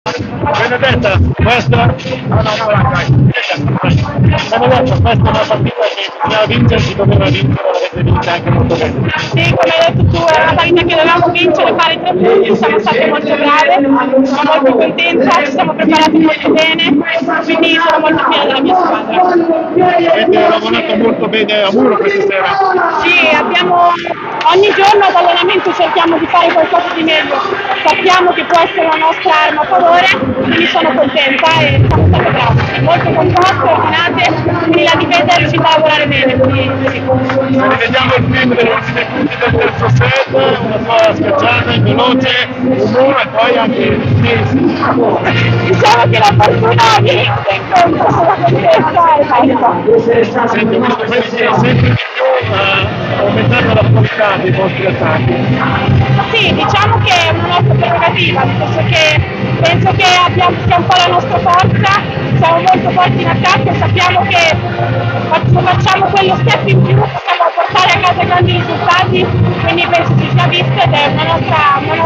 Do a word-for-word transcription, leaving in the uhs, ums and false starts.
Benedetta, questa... No, no, no, vai, vai. Benedetta, questa è una partita che bisognava vincere, si doveva vincere, l'avete vinta anche molto bene. Sì, come hai detto tu, è una partita che dovevamo vincere, fare tre punti, siamo state molto brave, sono molto contenta, ci siamo preparati molto bene, quindi sono molto fiera della mia squadra. Avete lavorato molto bene a muro questa sera? Sì, abbiamo, ogni giorno ad allenamento cerchiamo di fare qualcosa di meglio, sappiamo che può essere la nostra arma a favore, quindi sono contenta e siamo state brave, molto composte, ordinate, quindi la difesa è riuscita a lavorare bene, quindi sì. Se rivediamo il film degli ultimi punti del terzo set, una tua schiacciata, veloce, un muro e poi anche il Diciamo che la fortuna viene incontro, sono contenta e basta. Senti, questo vedi che sempre di più uh, aumentando la qualità dei vostri attacchi. Sì, diciamo che è una nostra prerogativa, nel senso che penso che abbiamo, sia un po' la nostra forza, siamo molto forti in attacco e sappiamo che se facciamo quello step in più possiamo portare a casa grandi risultati, quindi penso si sia visto ed è una nostra, una